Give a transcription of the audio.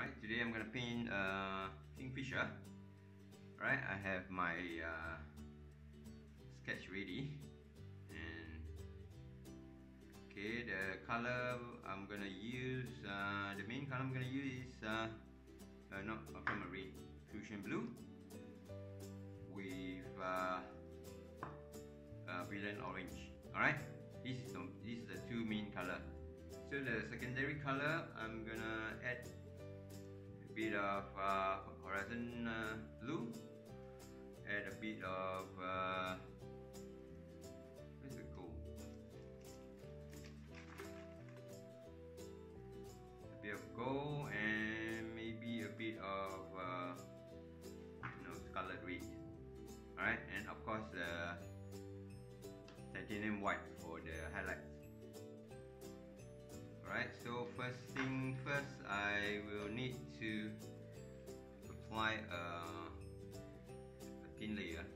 Alright, today I'm gonna paint Kingfisher. Alright, I have my sketch ready, and okay, the color I'm gonna use, the main color I'm gonna use is not aquamarine, fuchsia blue with brilliant orange. Alright, this is the two main color. So the secondary color, I'm gonna add a bit of horizon blue, add a bit of where's the gold? A bit of gold and maybe a bit of scarlet red. Alright, and of course titanium white for the highlights. Alright, so first thing first, I will need to apply a thin layer